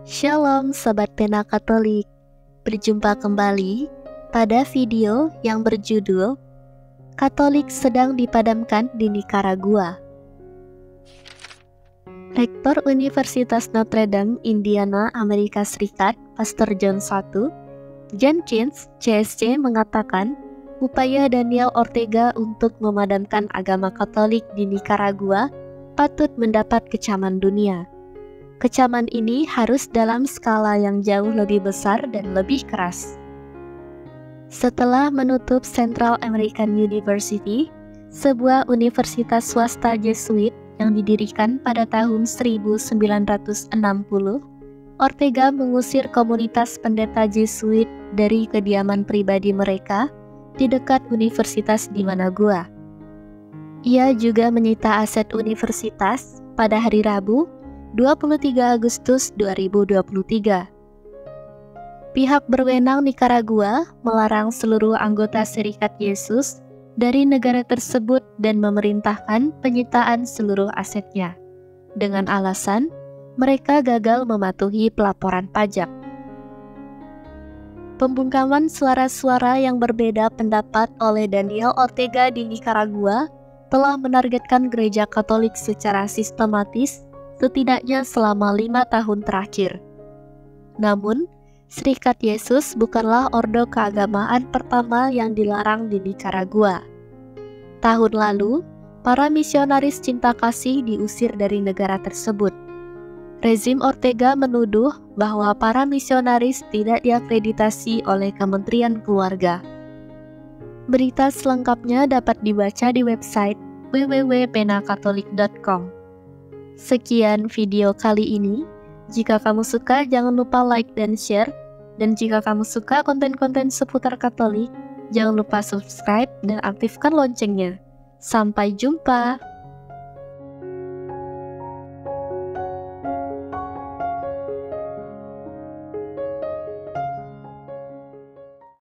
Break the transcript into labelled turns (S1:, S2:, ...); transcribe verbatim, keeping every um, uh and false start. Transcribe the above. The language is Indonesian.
S1: Shalom Sobat Pena Katolik, berjumpa kembali pada video yang berjudul Katolik sedang dipadamkan di Nicaragua. Rektor Universitas Notre Dame, Indiana, Amerika Serikat, Pastor John I. Jenkins, C S C, mengatakan upaya Daniel Ortega untuk memadamkan agama Katolik di Nicaragua patut mendapat kecaman dunia. Kecaman ini harus dalam skala yang jauh lebih besar dan lebih keras. Setelah menutup Central American University, sebuah universitas swasta Jesuit yang didirikan pada tahun seribu sembilan ratus enam puluh, Ortega mengusir komunitas pendeta Jesuit dari kediaman pribadi mereka di dekat Universitas di Managua. Ia juga menyita aset universitas pada hari Rabu, dua puluh tiga Agustus dua ribu dua puluh tiga. Pihak berwenang Nicaragua melarang seluruh anggota Serikat Yesus dari negara tersebut dan memerintahkan penyitaan seluruh asetnya, dengan alasan mereka gagal mematuhi pelaporan pajak. Pembungkaman suara-suara yang berbeda pendapat oleh Daniel Ortega di Nicaragua telah menargetkan gereja Katolik secara sistematis setidaknya selama lima tahun terakhir. Namun, Serikat Yesus bukanlah ordo keagamaan pertama yang dilarang di Nicaragua. Tahun lalu, para misionaris cinta kasih diusir dari negara tersebut. Rezim Ortega menuduh bahwa para misionaris tidak diakreditasi oleh Kementerian Keluarga. Berita selengkapnya dapat dibaca di website w w w titik penakatolik titik com. Sekian video kali ini. Jika kamu suka, jangan lupa like dan share. Dan jika kamu suka konten-konten seputar Katolik, jangan lupa subscribe dan aktifkan loncengnya. Sampai jumpa!